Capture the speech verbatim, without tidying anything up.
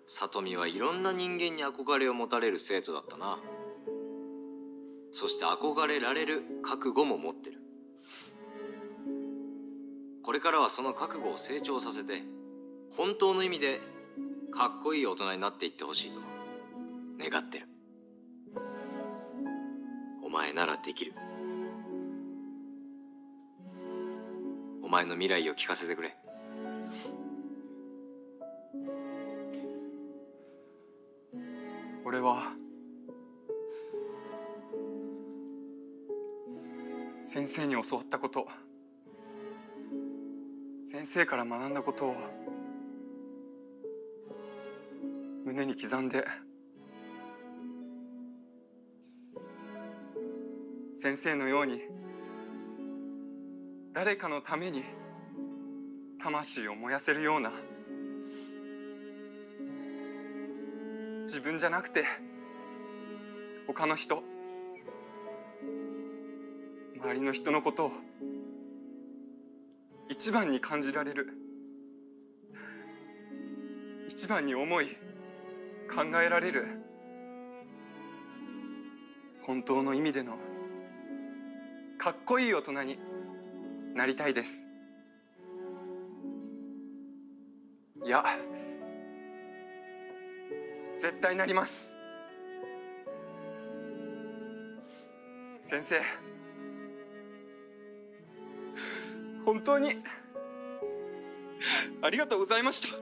里美はいろんな人間に憧れを持たれる生徒だったな。そして憧れられる覚悟も持ってる。これからはその覚悟を成長させて、本当の意味でかっこいい大人になっていってほしいと願ってる。お前ならできる。お前の未来を聞かせてくれ。 俺は先生に教わったこと、先生から学んだことを胸に刻んで、先生のように誰かのために魂を燃やせるような、自分じゃなくて他の人、周りの人のことを一番に感じられる、一番に思い考えられる、本当の意味でのかっこいい大人になりたいです。いや、絶対なります。先生、本当にありがとうございました。